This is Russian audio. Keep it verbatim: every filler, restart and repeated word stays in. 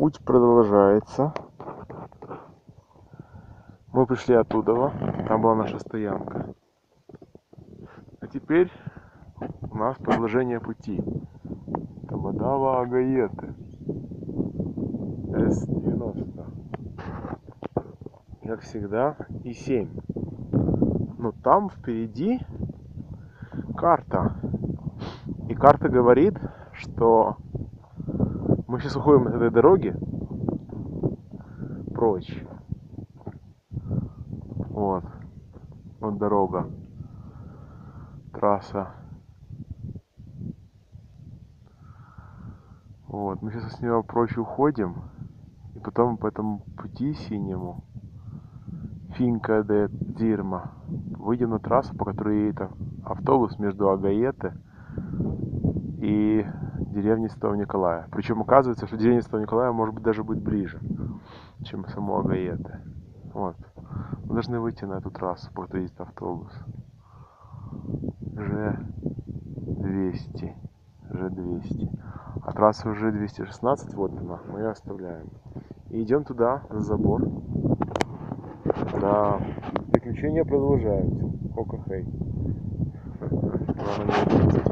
Путь продолжается. Мы пришли оттуда, там была наша стоянка. А теперь у нас продолжение пути. Тамадава Агаеты. эс девяносто. Как всегда, и семь. Но там впереди карта. И карта говорит, что мы сейчас уходим от этой дороги прочь. Вот. Вот дорога. Трасса. Вот. Мы сейчас с нее прочь уходим. И потом по этому пути синему Финка де Дзирма выйдем на трассу, по которой едет автобус между Агаеты и деревней Святого Николая. Причем оказывается, что деревня Святого Николая может быть даже быть ближе, чем само Агаеты. Вот. Мы должны выйти на эту трассу, по которой едет автобус. Ж двести. Ж двести. А трасса уже двести шестнадцать, вот она, мы ее оставляем. И идем туда, за забор. Да, приключения продолжаются. Хока-хей.